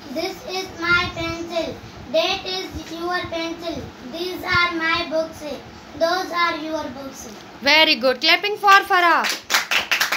This is my pencil. That is your pencil. These are my books. Those are your books. Very good. Clapping for Farah.